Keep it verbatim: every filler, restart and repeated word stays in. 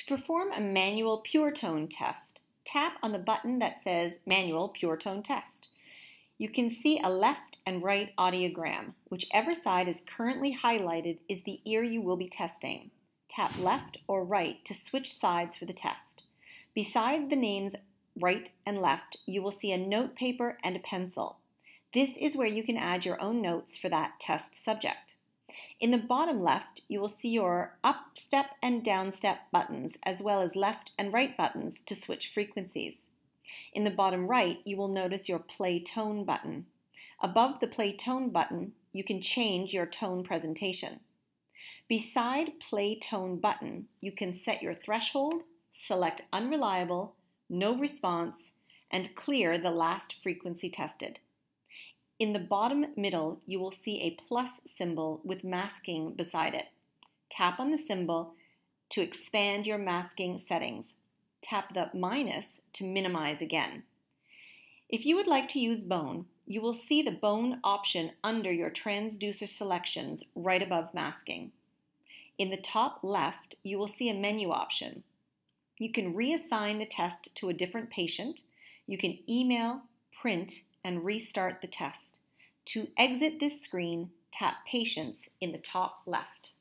perform a manual pure tone test, tap on the button that says Manual Pure Tone Test. You can see a left and right audiogram. Whichever side is currently highlighted is the ear you will be testing. Tap left or right to switch sides for the test. Beside the names right and left, you will see a note paper and a pencil. This is where you can add your own notes for that test subject. In the bottom left, you will see your up step and down step buttons, as well as left and right buttons to switch frequencies. In the bottom right, you will notice your play tone button. Above the play tone button, you can change your tone presentation. Beside play tone button, you can set your threshold, select unreliable, no response, and clear the last frequency tested. In the bottom middle, you will see a plus symbol with masking beside it. Tap on the symbol to expand your masking settings. Tap the minus to minimize again. If you would like to use bone, you will see the bone option under your transducer selections right above masking. In the top left, you will see a menu option. You can reassign the test to a different patient. You can email, print, and restart the test. To exit this screen, tap Patients in the top left.